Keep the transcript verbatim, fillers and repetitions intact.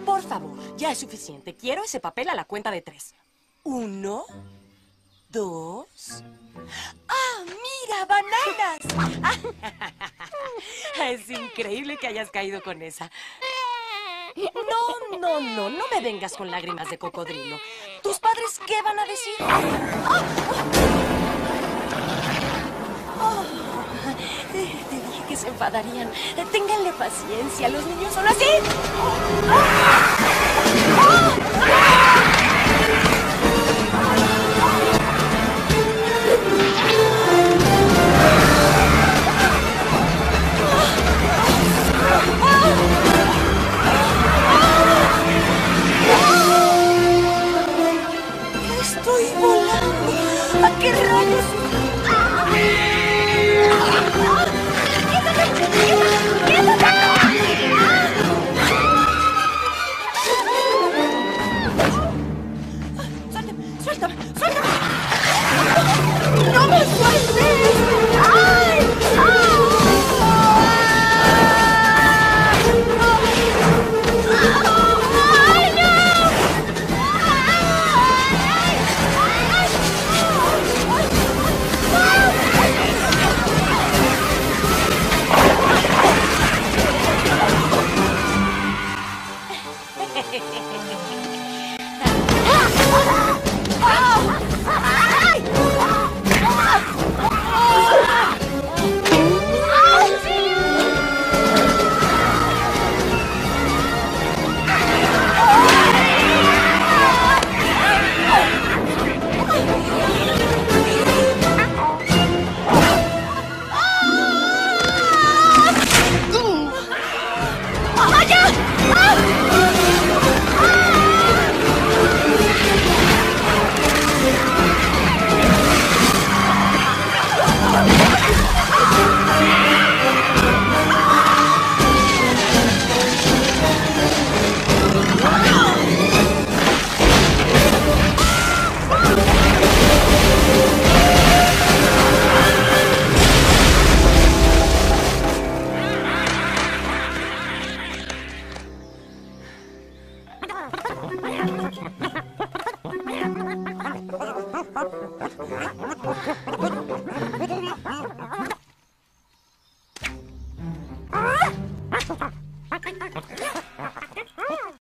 Por favor, ya es suficiente. Quiero ese papel a la cuenta de tres. Uno, dos... ¡Ah, mira, bananas! Es increíble que hayas caído con esa. No, no, no, no me vengas con lágrimas de cocodrilo. ¿Tus padres qué van a decir? Oh, te dije que se enfadarían. Ténganle paciencia, los niños son así. ¡Estoy volando! ¿A qué rayos? ¡Quítate! ¡Suéltame! ¡Suéltame! ¡Suéltame! ¡No me sueltes! ¡Ay!